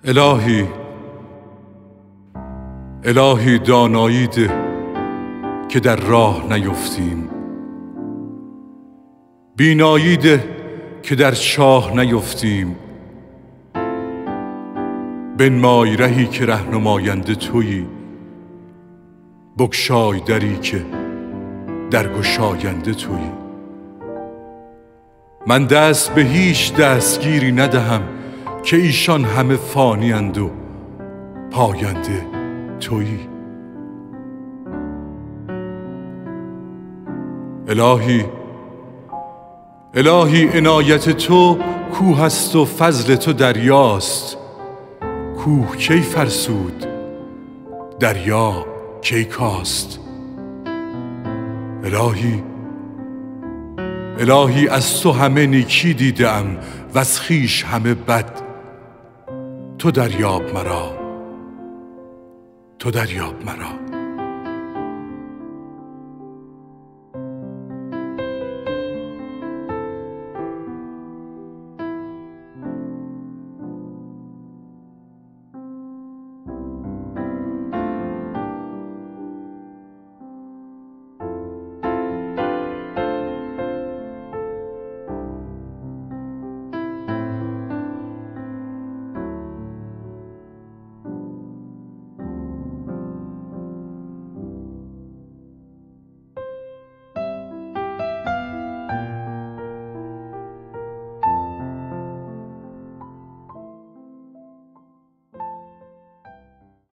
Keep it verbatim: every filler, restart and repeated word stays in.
الهی الهی دانایی ده که در راه نیفتیم، بینایی ده که در چاه نیفتیم، بنمای رهی که رهنماینده تویی، بگشای دری که درگشاینده تویی. من دست به هیچ دستگیری ندهم که ایشان همه فانی اند و پاینده تویی. الهی الهی عنایت تو کوه است و فضل تو دریاست. کوه کی فرسود، دریا کی کاست. الهی الهی از تو همه نیکی دیدم و از خویش همه بد. تو دریاب مرا، تو دریاب مرا.